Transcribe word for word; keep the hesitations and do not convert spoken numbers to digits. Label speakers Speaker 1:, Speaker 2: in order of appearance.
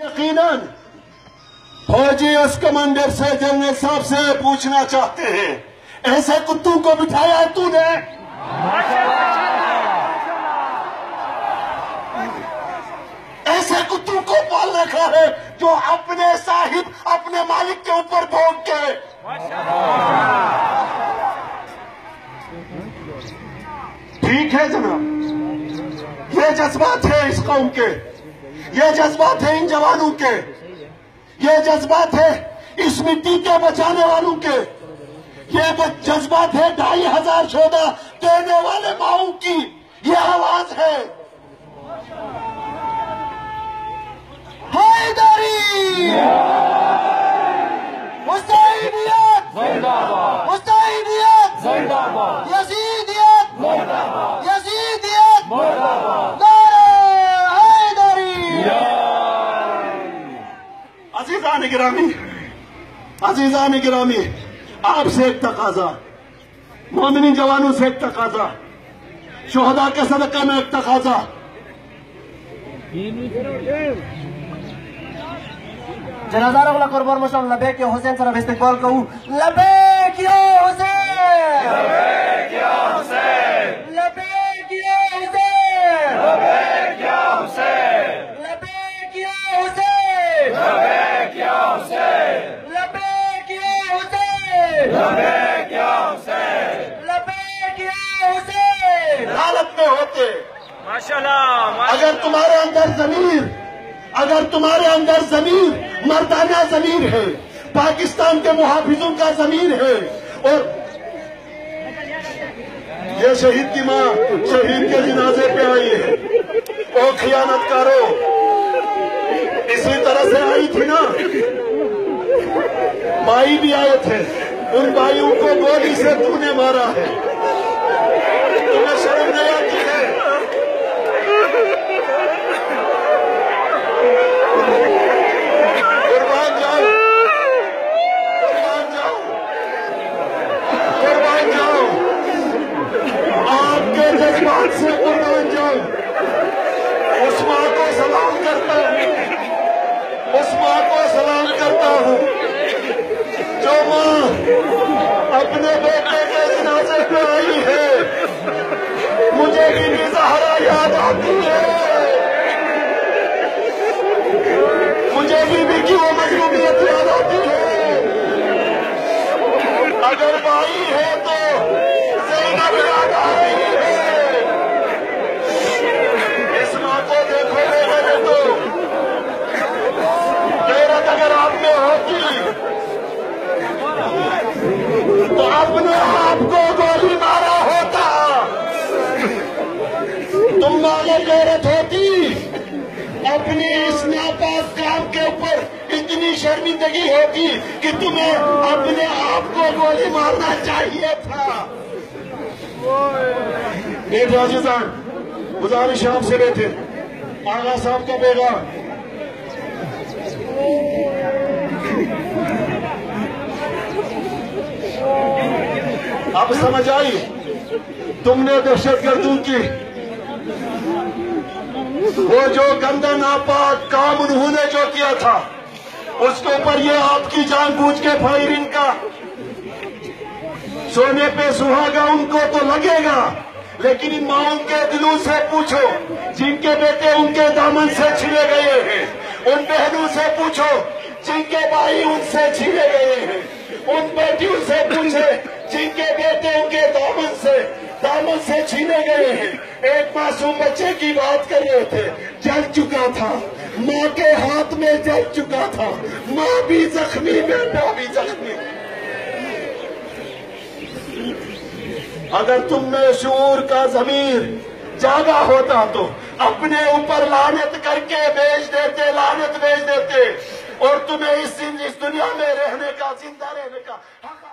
Speaker 1: यकीनन फौजी उस कमांडर से जनरल साहब से पूछना चाहते हैं, ऐसे कुत्तों को बिठाया है तूने? ऐसे कुत्तों को पाल रखा है जो अपने साहिब अपने मालिक के ऊपर भोग के। ठीक है जनाब, ये जज्बात है इस कौम के, ये जज्बात है इन जवानों के, ये जज्बात है इस मिट्टी के बचाने वालों के, ये जज्बात है ढाई हजार शोधा देने वाले माओं की, ये आवाज है। हैदरी हुसैनियत जिंदाबाद, हुसैनियत जिंदाबाद, यजीदियत जिंदाबाद, यजीदियत जिंदाबाद, नारे हैदरी। अजीजान गिरामी, अजीजान गिरामी, आपसे एक तकाजा, मोमिन जवानों से एक तकाजा, शोहदा के सदका में एक तकाजा।
Speaker 2: जनाजारा वाला कुर्बान मुसलमान लबैक या हुसैन सर इस्तेकबाल कहूं, लबैक या हुसैन, लबैक या हुसैन, लबैक या हुसैन, लबैक या हुसैन, लबैक या हुसैन, लबैक या हुसैन, लबैक या हुसैन, लबैक या हुसैन, लबैक या हुसैन।
Speaker 1: हालत में होते
Speaker 3: माशाल्लाह,
Speaker 1: अगर तुम्हारे अंदर जमीर, अगर तुम्हारे अंदर जमीर मर्दाना जमीर है, पाकिस्तान के मुहाफिजों का जमीर है, और ये शहीद की माँ शहीद के जनाजे पे आई है, ओ खियानतकारो, इसी तरह से आई थी ना, भाई भी आए थे, उन भाइयों को गोली से तूने मारा है, तुम्हें शर्म नहीं आती है? कुर्बान जाओ, कुर्बान जाओ, कुर्बान जाओ, आपके जज्बात से कुर्बान जाओ। उस माँ को सलाम करता हूँ, उस माँ को सलाम करता हूँ जो माँ अपने बेटे के जनाजे पे आई है। मुझे बीबी ज़हरा याद आती है, मुझे बीबी की वो मजलूमियत याद आती है। अगर भाई है तो ज़ैनब याद आ रही है। इस माँ को देखोगे मैंने तो गैरत अगर आप में होती तो अपने आप को गोली मारा होता, तुम माले गैरत होती, अपनी इस नापाक काम के ऊपर इतनी शर्मिंदगी होती कि तुम्हें अपने आप को गोली मारना चाहिए था। मेरे अजीजान, गुजारिश आपसे बैठे, आगा साहब का पैगाम। अब समझ आई तुमने दहशतगर्दों की वो जो गंदा नापाक काम उन्होंने जो किया था, उसके ऊपर ये आपकी जानबूझ के फायरिंग का, सोने पे सुहागा उनको तो लगेगा, लेकिन इन माओं के दिलों से पूछो जिनके बेटे उनके दामन से छिले गए हैं, उन बहनों से पूछो जिनके भाई उनसे छिले गए हैं, उन बेटियों से पूछे जिनके बेटे उनके दामन से दामन से छीने गए हैं। एक मासूम बच्चे की बात कर रहे थे, जल चुका था, माँ के हाथ में जल चुका था, माँ भी जख्मी, बेटा भी जख्मी। अगर तुम में शूर का जमीर जागा होता तो अपने ऊपर लानत करके भेज देते, लानत भेज देते, और तुम्हें इस, इस दुनिया में रहने का, जिंदा रहने का हक